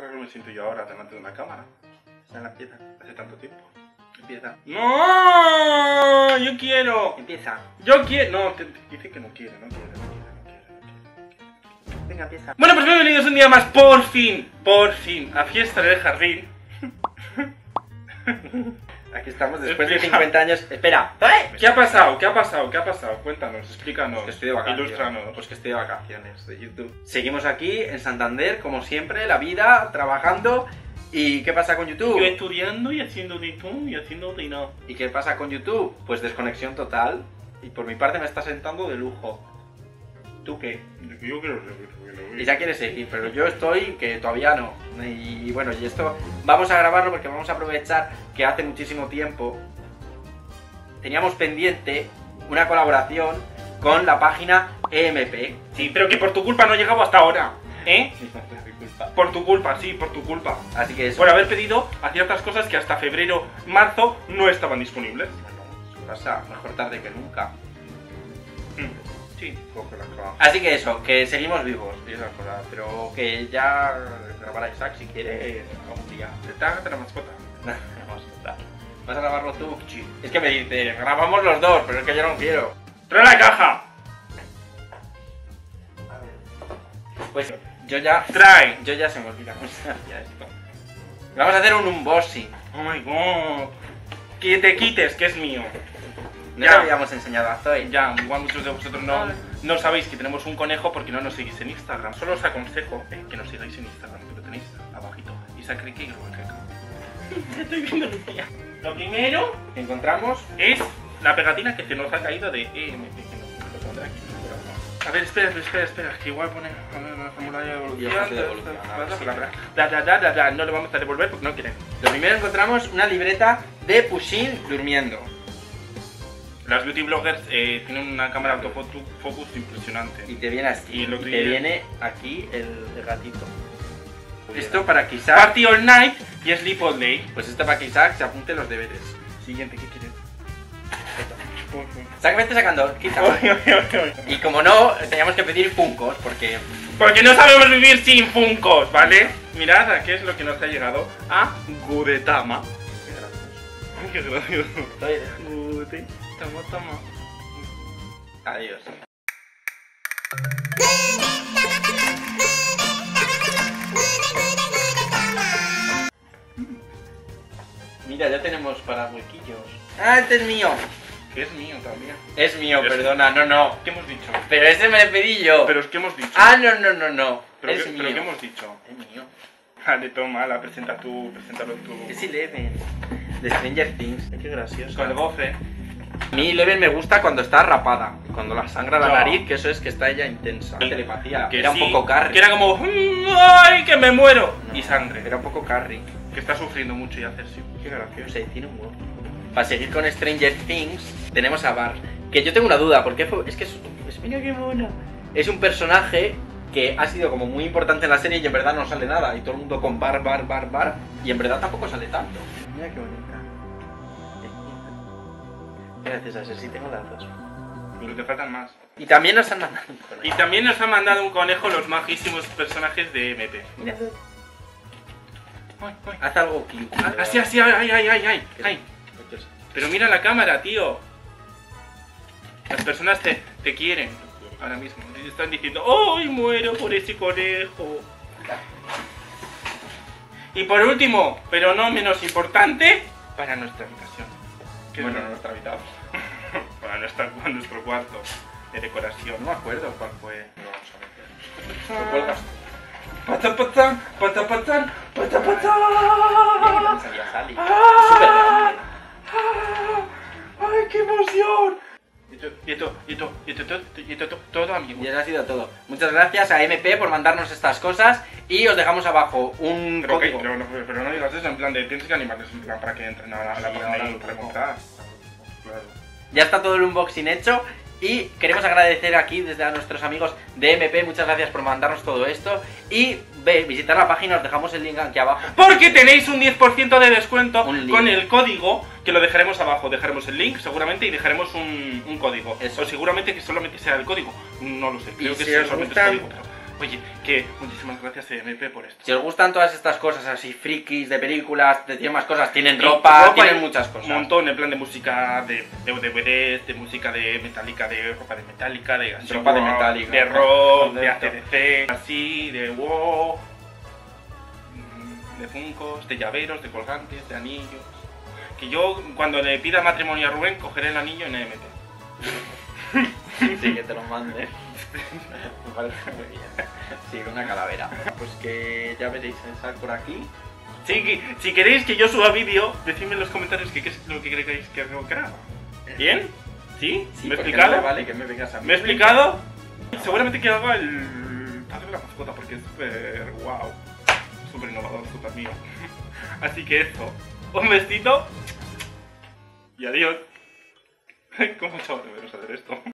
raro me siento yo ahora delante de una cámara. Ya la empieza, hace tanto tiempo. Empieza. ¡No! ¡Yo quiero! Empieza. ¡Yo quiero! No, dice que no quiere. Venga, empieza. Bueno, pues bienvenidos un día más, por fin, a Fiesta del Jardín. Aquí estamos después de Empieza. 50 años. Espera. ¿Qué ha pasado? Cuéntanos, explícanos, Que estoy de vacaciones. ilústranos. Pues que estoy de vacaciones de YouTube. Seguimos aquí en Santander, como siempre, la vida, trabajando. ¿Y qué pasa con YouTube? Yo estudiando y haciendo YouTube y haciendo dinero. ¿Y qué pasa con YouTube? Pues desconexión total. Y por mi parte me está sentando de lujo. ¿Tú qué? Yo quiero seguir. Y ya quieres seguir, pero yo estoy que todavía no. Y bueno, y esto vamos a grabarlo porque vamos a aprovechar que hace muchísimo tiempo teníamos pendiente una colaboración con la página EMP. Sí, pero que por tu culpa no he llegado hasta ahora, ¿eh? Por tu culpa, sí, por tu culpa. Así que eso. Por haber pedido a ciertas cosas que hasta febrero, marzo no estaban disponibles. Bueno, pasa, mejor tarde que nunca. Sí, coge la cara. Así que eso, que seguimos vivos y esas cosas, pero que ya grabará Isaac si quiere algún día. Trágate la mascota. ¿Vas a grabarlo tú? Sí. Es que me dice, grabamos los dos, pero es que yo no quiero. ¡Trae la caja! Pues yo ya se me olvida cómo se hacía esto. Vamos a hacer un unboxing. Oh my god. Que te quites, que es mío. No Ya. te habíamos enseñado a Zoe. Ya, igual muchos de vosotros no sabéis que tenemos un conejo porque no nos seguís en Instagram. Solo os aconsejo que nos sigáis en Instagram, que lo tenéis abajito. Isaac Rique y Rebeca. Estoy viendo Lucía. Lo primero Que encontramos. es la pegatina que se nos ha caído de EMP. Que lo pondré aquí. A ver, espera, que igual pone el formulario de Y hojas de devolución, No lo vamos a devolver porque no quieren. Lo primero encontramos una libreta de Pushin durmiendo. Las beauty bloggers tienen una cámara autofocus impresionante. Y te viene así. Y lo te que- viene aquí el gatito. Esto para que Isaac. Party all night y sleep all day. Pues esto para que Isaac se apunte los deberes. Siguiente, ¿qué quieres? Isaac, vete sacando. Quita. Y como no, teníamos que pedir Funkos porque. Porque no sabemos vivir sin Funkos, ¿vale? Mirad a qué es lo que nos ha llegado a Gudetama. Qué gracioso. Gudetama. Adiós. Mira, ya tenemos para huequillos. Ah, este es mío. Que es mío también. Es mío, Es- perdona, no. ¿Qué hemos dicho? Pero ese me lo pedí yo. Pero es que hemos dicho. Ah, no. Pero, Es ¿qué, mío. pero ¿qué hemos dicho? Es mío. Vale, toma, la preséntalo tú. Es Eleven. De Stranger Things. Qué gracioso. Con el gofre. A mí Eleven me gusta cuando está rapada. Cuando la sangra la No. nariz, que eso es que está ella intensa. Telepatía. Que Era sí, un poco Carrie. Que era como, ¡ay, que me muero! No, Y sangre. Era un poco Carrie. Que está sufriendo mucho y hace así. Qué No gracioso. sé, tiene un huevo. Para seguir con Stranger Things, tenemos a Bar. Que yo tengo una duda, porque es que mira qué mona. Es un personaje que ha sido como muy importante en la serie y en verdad no sale nada. Y todo el mundo con Bar. Y en verdad tampoco sale tanto. Mira qué bonita. Gracias a Ceci, tengo las dos. Pero te faltan más. Y también nos han mandado un conejo. Y también nos han mandado un conejo los majísimos personajes de MP. Mira, Ay, ay. haz algo cute. Así, ay. Pero mira la cámara, tío. Las personas te quieren ahora mismo. Y están diciendo, ¡ay, muero por ese conejo! Y por último, pero no menos importante, para nuestra habitación. Que Bueno, es nuestra habitación. Para nuestro cuarto de decoración. No me acuerdo cuál fue. Lo vamos a ver. Lo cuelgas. Patapatán. Salía Sally. ¡Ah! Súper grande. ¡Ay, qué emoción! Y esto, todo amigo. Y eso ha sido todo. Muchas gracias a MP por mandarnos estas cosas y os dejamos abajo un Pero, código. pero no digas eso, en plan de tienes que animarles en plan para que entren a la Sí, página ahora y lo para tengo. comprar. Claro. Ya está todo el unboxing hecho y queremos agradecer aquí desde a nuestros amigos de MP. Muchas gracias por mandarnos todo esto y visitar la página, os dejamos el link aquí abajo. Porque tenéis un 10% de descuento Un link. con el código que lo dejaremos abajo. Dejaremos el link seguramente y dejaremos un código. Eso. O seguramente que solamente sea el código. No lo sé. Y Creo que si sea os solamente gustan- el código. Oye, que muchísimas gracias MP por esto. Si os gustan todas estas cosas así frikis de películas, tienen más cosas, tienen Y ropa, ropa tienen y muchas cosas. Un montón, en plan de música de DVDs, de música de Metallica, de ropa de Metallica, de Ropa de Metallica, de rock, de concepto. ACDC, así, de WoW, de funcos, de llaveros, de colgantes, de anillos. Que yo, cuando le pida matrimonio a Rubén, cogeré el anillo en EMT. Sí, que te lo mande. Me parece muy bien. Sí, una calavera. Pues que ya veréis esa por aquí. Sí, si queréis que yo suba vídeo, decidme en los comentarios qué es lo que queréis que haga. ¿Bien? ¿Sí? Sí, ¿Me he porque explicado? no me vale que me vengas a mí. ¿Me he explicado? Seguramente que haga el padre de la mascota porque es súper wow, súper innovador, súper mío. Así que eso, un besito y adiós. ¿Cómo echaba de menos hacer esto?